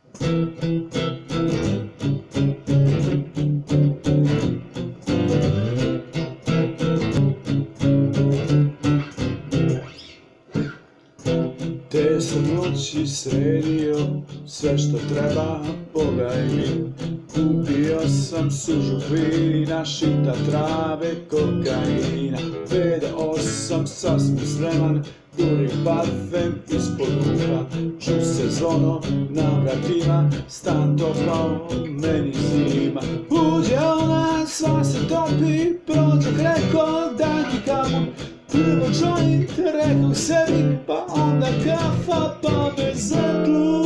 Te sam noći sredio sve što treba, pogaj mi. Kupio sam sužu vina, šita trave, kokaina. 5-8 sasvim spreman, guri parfem ispod ruka. Ču se zvono na vratima, stan topao, meni zima. Uđe ona, sva se topi, prođe reko, daj ti kapu. Prvo joint, rekao sebi, pa onda kafa, pa bez zatlu.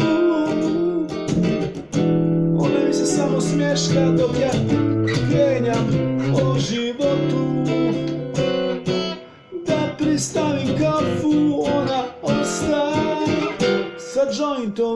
Ona mi se samo smješka dok ja kenjam o životu. Da pristavim kafu, ona ostaje sa jointom.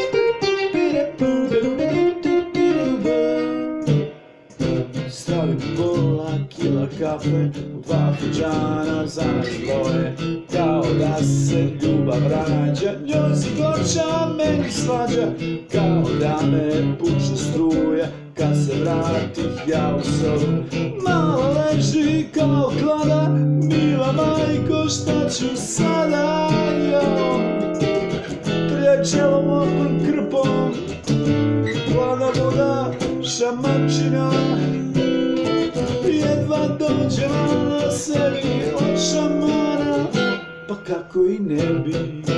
Stavim pola kila kafe u 2 fidžana za nas dvoje. Kao da se ljubav rađa, njoj si gorča, meni slađa. Kao da me puče struja, kad se vratih ja u sobu. Malo leži kao klada, mila majko, šta ću sada? Trlječelom opom krpom, plana voda, šamačina. Jedva dođem na sebi od šamana, pa kako i ne bi.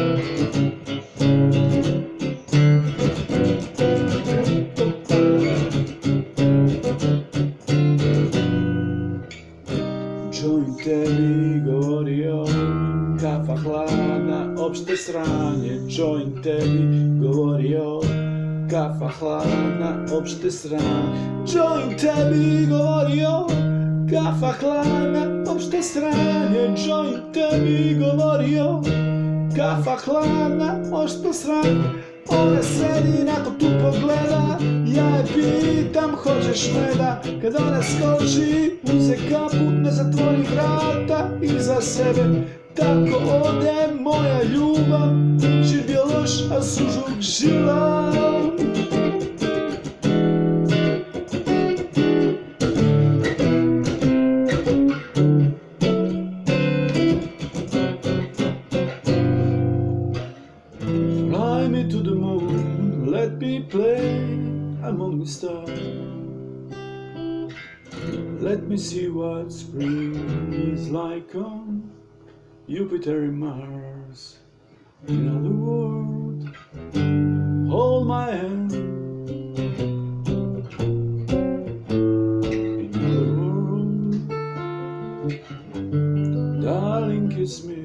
Joint tebi govorio, kafa hladna, opšte sranje. Joint tebi govorio, kafa hladna, opšte sranje. Joint tebi govorio, kafa hladna, opšte sranje. Joint tebi govorio, kafa hladna, opšte sranje. Ona sedi, nakon tu pogleda, ja je pitam, hoćeš meda? Kad ona skoči, uze kaput, ne zatvori vrata iza sebe. Tako ode moja ljubav, živio loš, a sužuk žilav. Fly me to the moon, let me play among the stars. Let me see what spring is like on Jupiter and Mars. In other words, hold my hand. In other words, darling, kiss me.